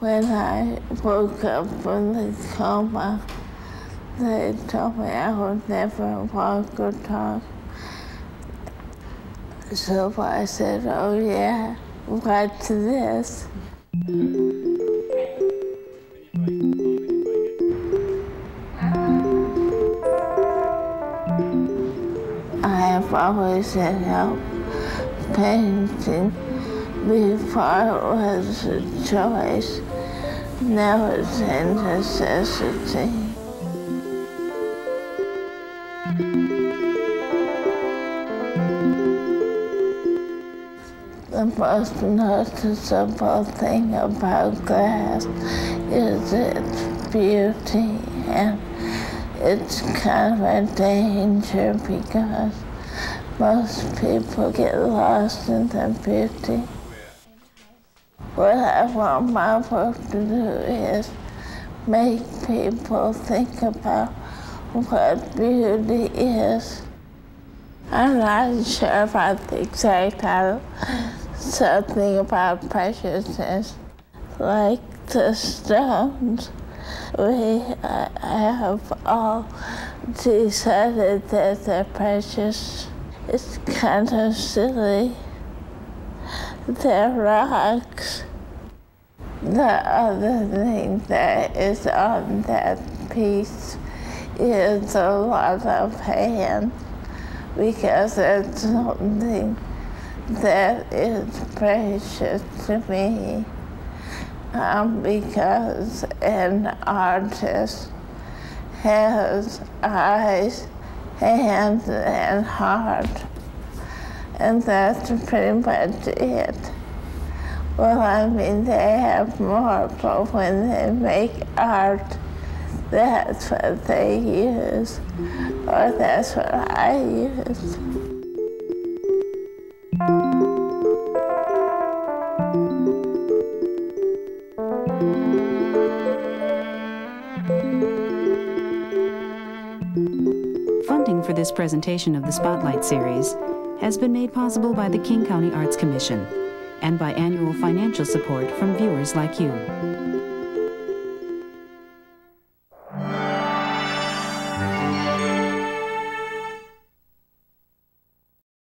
When I woke up from the coma, they told me I would never walk or talk. So I said, oh yeah, what's this? I have always had help painting. Before it was a choice, now it's a necessity. The most noticeable thing about glass is its beauty, and it's kind of a danger because most people get lost in the beauty. What I want my work to do is make people think about what beauty is. I'm not sure about the exact title, something about preciousness, like the stones. We have all decided that they're precious. It's kind of silly. They're rocks. The other thing that is on that piece is a lot of hand, because it's something that is precious to me. Because an artist has eyes, hands, and heart. And that's pretty much it. Well, I mean, they have more, but when they make art, that's what they use, or that's what I use. Funding for this presentation of the Spotlight Series has been made possible by the King County Arts Commission and by annual financial support from viewers like you.